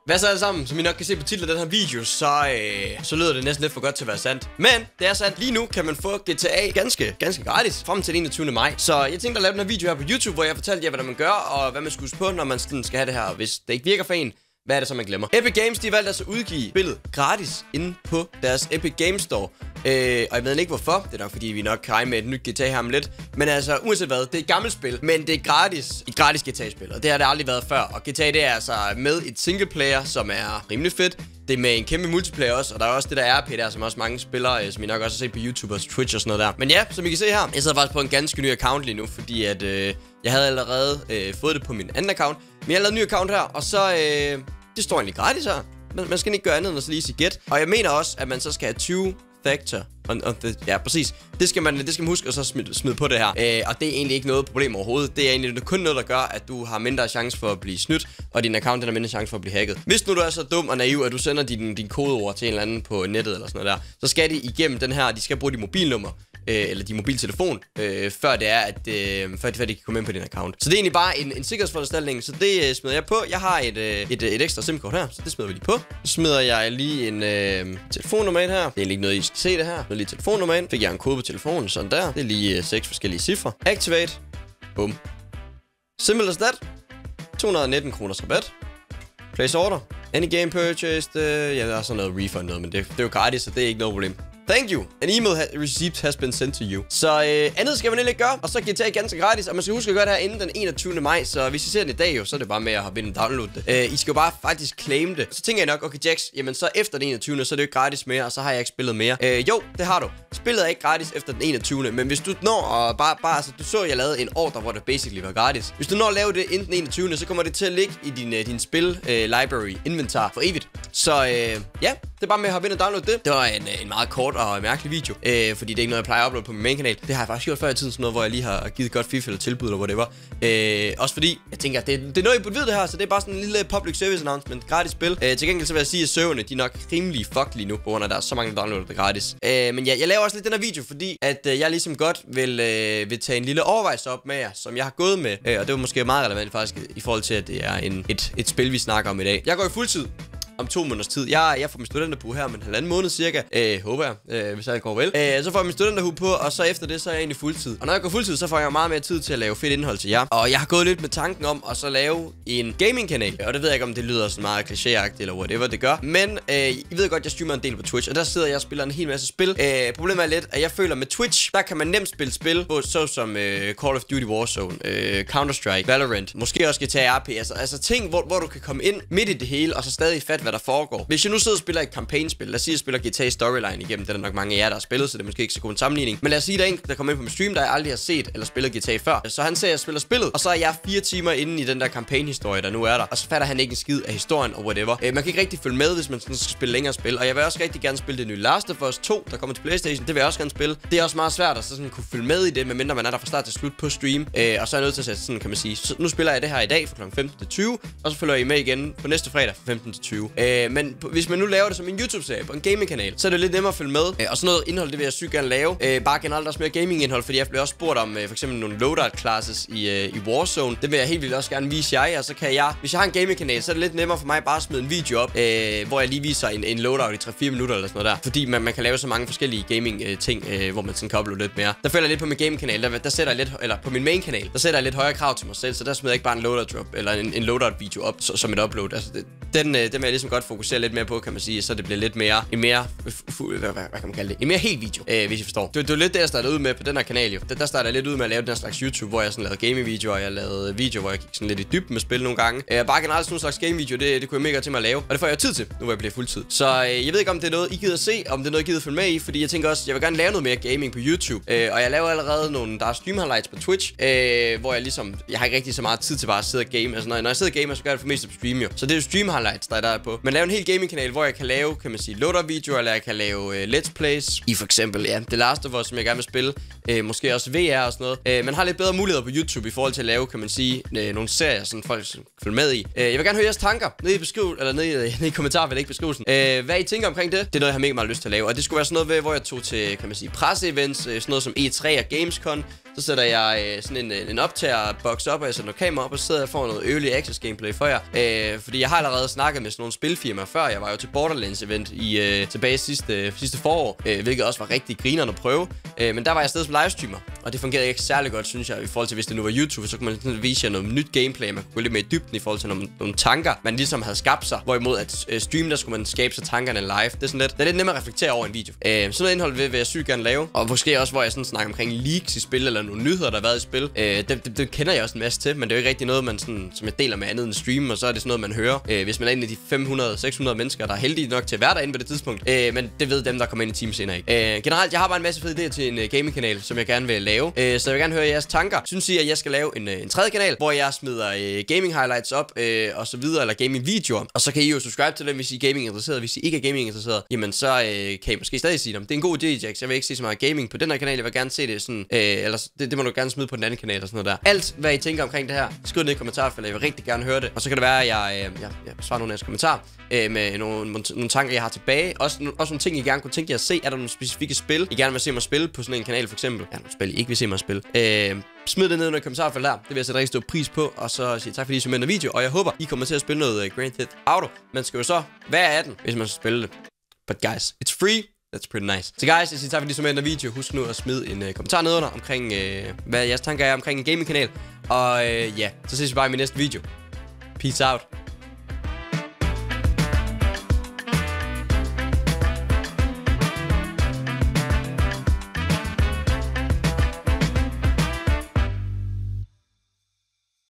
Hvad så alle sammen? Som I nok kan se på titlen af den her video, så lyder det næsten lidt for godt til at være sandt. Men det er sandt. Lige nu kan man få GTA ganske gratis frem til den 21. maj. Så jeg tænkte at lave den her video her på YouTube, hvor jeg fortalte jer, hvad man gør, og hvad man skal huske på, når man skal have det her. Hvis det ikke virker for en, hvad er det så, man glemmer? Epic Games, de valgte altså at udgive spillet gratis inde på deres Epic Games Store. Og jeg ved ikke hvorfor. Det er nok fordi, vi nok kan regne med et nyt GTA her om lidt. Men altså, uanset hvad, det er et gammelt spil, men det er gratis. Et gratis GTA-spil, og det har det aldrig været før. Og GTA, det er altså med et singleplayer, som er rimelig fedt. Det er med en kæmpe multiplayer også, og der er også det der RP der, som også mange spillere, som I nok også har set på YouTube og Twitch og sådan noget der. Men ja, som I kan se her, jeg sidder faktisk på en ganske ny account lige nu, fordi at jeg havde allerede fået det på min anden account. Men jeg har lavet en ny account her, og så det står egentlig gratis her. Man skal ikke gøre andet end at så lige sige get. Og jeg mener også, at man så skal have 20 factor. Ja, præcis. Det skal man huske at så smide på det her. Og det er egentlig ikke noget problem overhovedet. Det er egentlig kun noget, der gør, at du har mindre chance for at blive snydt, og din account har mindre chance for at blive hacket. Hvis nu du er så dum og naiv, at du sender din kodeord til en eller anden på nettet eller sådan noget der, så skal de igennem den her, de skal bruge dit mobilnummer. Eller din mobiltelefon, før det er, at før de kan komme ind på din account. Så det er egentlig bare en sikkerhedsforanstaltning, så det smider jeg på. Jeg har et ekstra SIM-kort her, så det smider vi lige på. Så smider jeg lige en telefonnummer ind her. Det er egentlig ikke noget, I skal se det her. Lige telefonnummer ind. Fik jeg en kode på telefonen, sådan der. Det er lige 6 forskellige cifre. Activate. Bum. Simple as that. 219 kroners rabat. Place order. Any game purchased. Ja, der er sådan noget refund noget, men det er jo gratis, så det er ikke noget problem. Thank you. An email receipt has been sent to you. Så andet skal man ikke gøre, og så kan I tage ganske gratis. Og man skal huske at gøre det her inden den 21. maj. Så hvis I ser den i dag jo, så er det bare med at hoppe ind og downloade det. I skal jo bare faktisk claim det. Så tænker jeg nok, okay Jax, jamen så efter den 21. så er det jo ikke gratis mere, og så har jeg ikke spillet mere. Jo, det har du. Spillet er ikke gratis efter den 21. Men hvis du når og bare altså, du så jeg lavede en ordre, hvor det basically var gratis. Hvis du når at lave det inden den 21. så kommer det til at ligge i din spil library inventar for evigt. Så ja, det er bare med at hoppe ind og downloade det. Det var en meget kort og mærkelig video, fordi det er ikke noget, jeg plejer at uploade på min main kanal. Det har jeg faktisk gjort før i tiden, sådan noget, hvor jeg lige har givet godt FIFA eller tilbud eller whatever. Også fordi, jeg tænker, det er noget, I burde vide det her, så det er bare sådan en lille public service announcement, gratis spil. Til gengæld så vil jeg sige, at serverne, de er nok rimelig fucked lige nu, på grund af, der er så mange, der downloader det gratis. Men ja, jeg laver også lidt den her video, fordi at jeg ligesom godt vil tage en lille overvejelse op med jer, som jeg har gået med. Og det var måske meget relevant faktisk, i forhold til, at det er et spil, vi snakker om i dag. Jeg går i fuldtid om 2 måneders tid. Jeg får min studenterhue her om en halvanden måned cirka. Håber jeg, hvis alt går vel. Så får jeg min studenterhue på, og så efter det, så er jeg egentlig fuldtid. Og når jeg går fuldtid, så får jeg meget mere tid til at lave fedt indhold til jer. Og jeg har gået lidt med tanken om at så lave en gaming-kanal. Og det ved jeg ikke, om det lyder sådan meget klichéagtigt eller whatever det gør. Men I ved godt, jeg streamer en del på Twitch, og der sidder jeg og spiller en hel masse spil. Problemet er lidt, at jeg føler med Twitch, der kan man nemt spille spil på, såsom Call of Duty Warzone, Counter-Strike, Valorant, måske også GTA RP. Altså ting, hvor du kan komme ind midt i det hele, og så stadig fat, hvad der foregår. Hvis jeg nu sidder og spiller et kampagnespil, lad os sige, at jeg spiller GTA Storyline igennem, det er der nok mange af jer, der har spillet, så det er måske ikke så god en sammenligning. Men lad os sige, at der er en, der kommer ind på min stream, der jeg aldrig har set eller spillet GTA før. Så han ser, at jeg spiller spillet, og så er jeg 4 timer inde i den der kampagnehistorie, der nu er der. Og så fatter han ikke en skid af historien og whatever. Man kan ikke rigtig følge med, hvis man skal spille længere spil. Og jeg vil også rigtig gerne spille det nye Last of Us 2, der kommer til PlayStation. Det vil jeg også gerne spille. Det er også meget svært at så sådan kunne følge med i det, medmindre man er der fra start til slut på stream. Og så er jeg nødt til at sætte sådan, kan man sige. Så nu spiller jeg det her i dag fra kl. 15 til 20, og så følger I med igen på næste fredag fra 15 til 20. Men hvis man nu laver det som en YouTube-serie på en gaming-kanal, så er det lidt nemmere at følge med. Og sådan noget indhold, det vil jeg sygt gerne lave. Bare generelt også mere gaming-indhold, fordi jeg bliver også spurgt om for eksempel nogle loadout-classes i Warzone. Det vil jeg helt vildt også gerne vise jer, og så kan jeg, hvis jeg har en gaming-kanal, så er det lidt nemmere for mig bare at smide en video op, hvor jeg lige viser en loadout i 3-4 minutter eller sådan noget der. Fordi man kan lave så mange forskellige gaming-ting, hvor man sådan kan uploade lidt mere. Der følger jeg lidt på min gaming-kanal, der sætter jeg lidt, eller på min main-kanal, der sætter jeg lidt højere krav til mig selv, så der smider jeg ikke bare en loadout-drop, eller en loadout-video op som et upload. Altså, den vil jeg ligesom godt fokusere lidt mere på, kan man sige, så det bliver lidt mere, hvad kan man kalde det? En mere hel video, hvis I forstår. Det er lidt det, jeg startede ud med på den her kanal jo. Der startede jeg lidt ud med at lave den her slags YouTube, hvor jeg sådan lavede gaming-videoer, og jeg lavede videoer, hvor jeg gik sådan lidt i dybden med spil nogle gange. Bare generelt sådan en slags game-video, det kunne jeg mega til mig at lave, og det får jeg tid til, nu hvor jeg bliver fuldtid. Så jeg ved ikke, om det er noget, I gider at se, om det er noget, I gider at følge med i, fordi jeg tænker også, jeg vil gerne lave noget mere gaming på YouTube. Og jeg laver allerede nogle, der er stream highlights på Twitch, hvor jeg ligesom, jeg har ikke rigtig så meget tid til bare at sidde og game. Altså når jeg sidder og gamer, så gør jeg det for mest på stream jo. Så det er jo stream highlights, der er på. Men lave en hel gaming-kanal, hvor jeg kan lave, kan man sige, loader-videoer, eller jeg kan lave let's plays i for eksempel, ja, The Last of Us, som jeg gerne vil spille. Måske også VR og sådan noget. Man har lidt bedre muligheder på YouTube i forhold til at lave, kan man sige, nogle serier, sådan folk kan følge med i. Jeg vil gerne høre jeres tanker nede i beskrivelsen, eller nede i kommentarfeltet, ikke beskrivelsen. Hvad I tænker omkring det? Det er noget, jeg har mega meget lyst til at lave. Og det skulle være sådan noget, hvor jeg tog til, kan man sige, presseevents, sådan noget som E3 og Gamescom. så sætter jeg sådan en optagerboks op, og jeg sætter noget kamera op, og så sidder jeg og får noget early access gameplay for jer. Fordi jeg har allerede snakket med sådan nogle spilfirmaer før. Jeg var jo til Borderlands event tilbage sidste forår, hvilket også var rigtig grinerende at prøve. Men der var jeg stadig som livestreamer, og det fungerede ikke særlig godt, synes jeg, i forhold til hvis det nu var YouTube, så kunne man sådan vise jer noget nyt gameplay, man kunne gå lidt mere i dybden i forhold til nogle tanker, man ligesom havde skabt sig. Hvorimod at stream, der skulle man skabe sig tankerne live. Det er sådan lidt, det er lidt nemmere at reflektere over en video. Sådan noget indhold vil jeg sygt gerne lave, og måske også, hvor jeg sådan snakker omkring leaks i spil, eller nogle nyheder, der har været i spil. Det kender jeg også en masse til, men det er jo ikke rigtig noget, man sådan, som jeg deler med andet end stream, og så er det sådan noget, man hører, hvis man er en af de 500-600 mennesker, der er heldige nok til at være derinde på det tidspunkt. Men det ved dem, der kommer ind i team senere ikke. Generelt, jeg har bare en masse fede idéer til en gaming-kanal, som jeg gerne vil lave. Så jeg vil gerne høre jeres tanker. Synes I, at jeg skal lave en tredje kanal, hvor jeg smider gaming highlights op, og så videre, eller gaming videoer. Og så kan I jo subscribe til dem, hvis I er gaming interesseret. Hvis I ikke er gaming interesseret, jamen så kan I måske stadig sige dem. Det er en god idé, Jax. Jeg vil ikke se så meget gaming på den her kanal. Jeg vil gerne se det sådan, eller det må du gerne smide på den anden kanal og sådan noget der. Alt, hvad I tænker omkring det her, skriv ned i kommentarfeltet. Jeg vil rigtig gerne høre det. Og så kan det være, at jeg svarer nogle af jeres kommentarer med nogle tanker, jeg har tilbage. Også nogle ting, I gerne kunne tænke jer at se. Er der nogle specifikke spil, I gerne vil se mig spille på sådan en kanal, for eksempel? Ja, nogle spil, I ikke vil se mig spille. Smid det ned i kommentarfeltet der. Det vil jeg sætte rigtig stor pris på. Og så sige tak fordi I så med den video. Og jeg håber, I kommer til at spille noget Grand Theft Auto. Man skal jo så være 18, hvis man skal spille det. But guys, it's free. That's pretty nice. Så guys, jeg siger tak fordi I så med den video. Husk nu at smide en kommentar nedenunder omkring, hvad jeres tanker er omkring en gaming-kanal. Og ja, så ses vi bare i min næste video. Peace out.